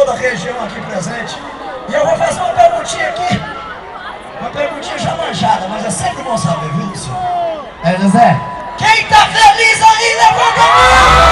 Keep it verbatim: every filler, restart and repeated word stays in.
toda a região aqui presente. E eu vou fazer uma perguntinha aqui. Uma perguntinha já manjada, mas é sempre bom saber, viu, Luciano? É, José? Quem tá feliz aí, levanta a mão!